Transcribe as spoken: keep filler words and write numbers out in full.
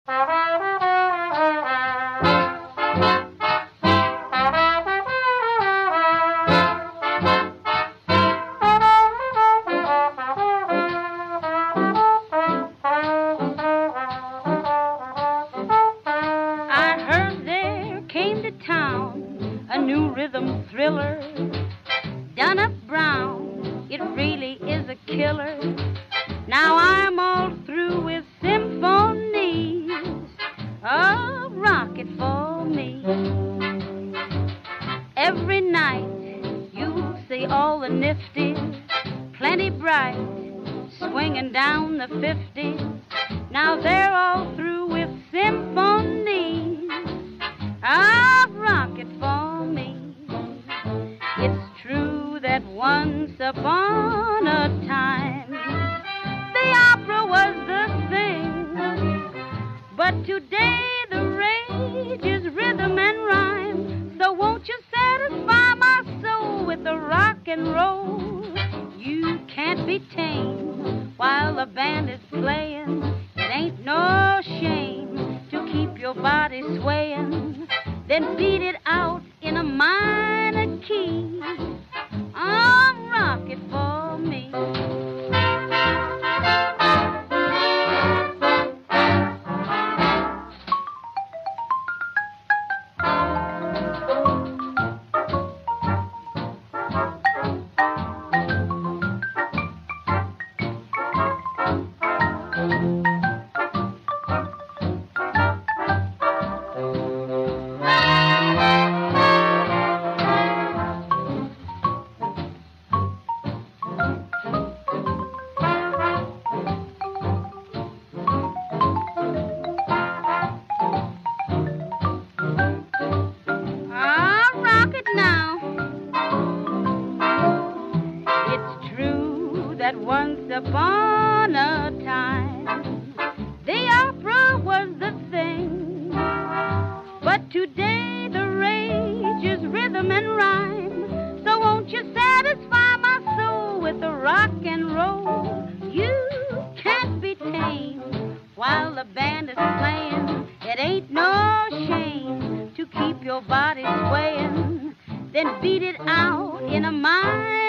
A new rhythm thriller, done up brown, it really is a killer. Now I'm all through with symphonies of rock it for me. Every night you see all the nifties, plenty bright, swinging down the fifties. Now they're all through with symphonies of rock it for me. It's true that once upon a time the opera was the thing, but today the rage is rhythm and rhyme. So won't you satisfy my soul with the rock and roll? You can't be tamed while the band is playing. It ain't no shame to keep your body swaying. Then beat it out in a minor key. Oh, rock it for me. That once upon a time the opera was the thing, but today the rage is rhythm and rhyme. So won't you satisfy my soul with the rock and roll? You can't be tamed while the band is playing. It ain't no shame to keep your body swaying. Then beat it out in a mind